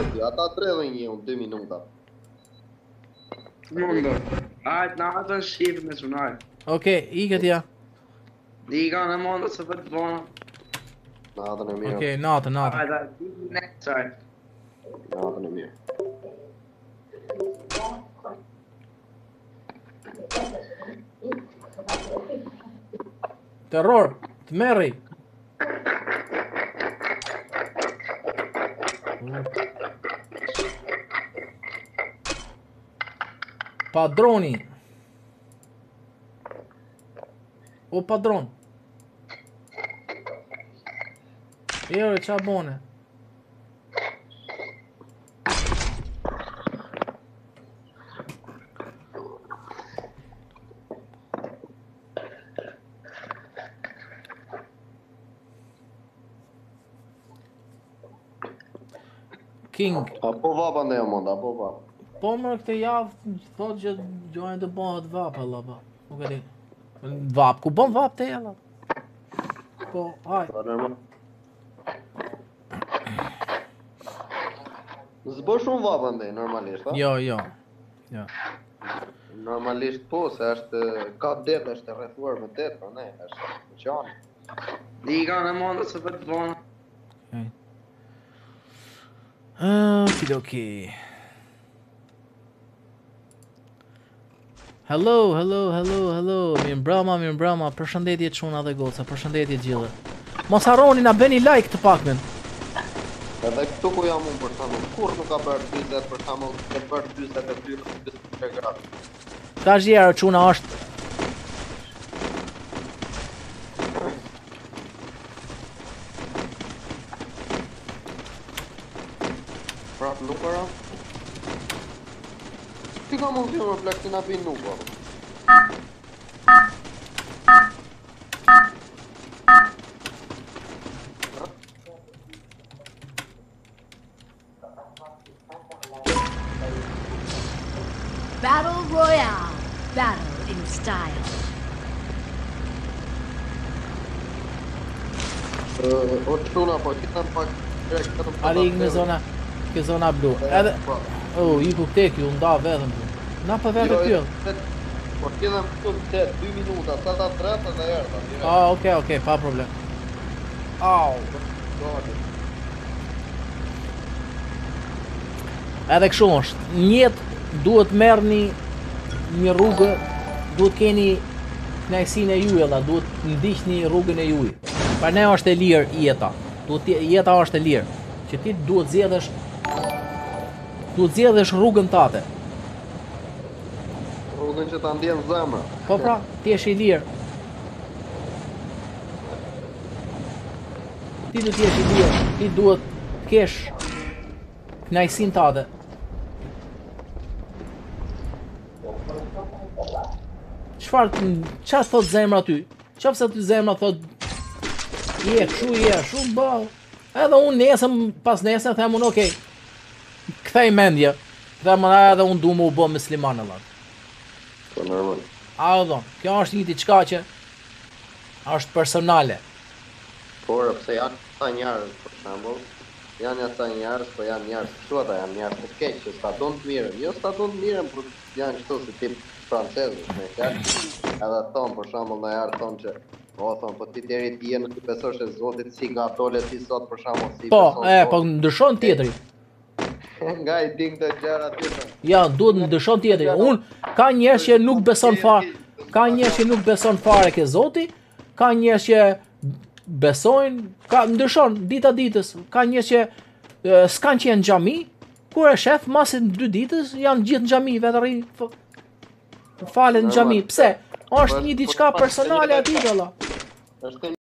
ty, ata dredhin një unë 2 minuta. Mundo. Hajt, na atë shqipë me sunaj. Okej, ikët ja. Diga në mundo se për të bona. Natën e mirë. Okej, natën. Hajt, next time. Natën e mirë. Terror, të merri. Padroni. O padron. Jere, qa bone? King. Apo vapa ne mund, apo vapa. Po më këtë javë thot që gjojnë të bëhet vap alla pa. Nuk e di. Vap, ku bën vap te alla? Po, haj. Po normal. S'bë shumë vapa ndej normalisht, a? Jo. Normalisht po, se është ka det, është e rrethuar me det, po ne, është në qanë. Diga në mundo se për të bona. Okidoki. Hello. Mirëmbrëma. Përshëndetje çuna dhe goca, përshëndetje gjithë. Mos harroni na bëni like të pakën. Edhe këtu ku jam unë për shembull, kur nuk ka bërë 40 për shembull, ka bërë 42 gradë. Ka zjerë çuna është. Prap nuk era. Ti ka mund të më plaktin api nuk po. Battle Royale. Battle in style. O çuna po kitam pak direkt këtu. Ali në zona, kjo zona blu. Edhe i ku tek ju nda vetëm tu. Na pa vetë ty. Po kitam këtu 2 minuta, sa ta drejtë dhe erdha. Ah, okej, pa problem. Au. Edhe kështu është. Njet duhet merrni një rrugë, duhet keni knajsinë e juaj, alla, duhet ndiqni rrugën e juaj. Për ne është e lirë jeta. Jeta është e lirë. Që ti duhet zgjedhësh rrugën tate. Rrugën që ta ndjen zemra. Po pra, ti je i lirë. Ti do të jesh i lirë. Ti duhet të kesh knajsinë tate. Çfarë thot zemra ty? Qofse ty zemra thot je kështu ball. Edhe unë nesër pas nesër them unë okay. Kthej mendje. Them edhe unë du më u bë musliman Allah. Po normal. Kjo është një diçka që është personale. Por pse janë ata njerëz për shembull, janë ata njerëz, po janë njerëz kështu ata janë njerëz të keq që s'ta don të mirën. Jo s'ta don të mirën, por janë kështu si tip francezë, me fjalë. Edhe thon për shembull ndaj herë thon që thon po ti deri ti je nuk besosh se Zoti si gatole ti sot për shembull si Po ndryshon tjetri. Nga i ding të gjëra tjetër. Ja, duhet ndryshon tjetri. Ka njerëz që nuk beson fare. Ka njerëz që nuk beson fare ke Zoti, ka njerëz që besojnë, ndryshon dita ditës. Ka njerëz që s'kan qenë në xhami, kur e shef masin 2 ditës janë gjithë në xhami, vetë rri falen në xhami. Pse? Është një diçka personale aty valla. Është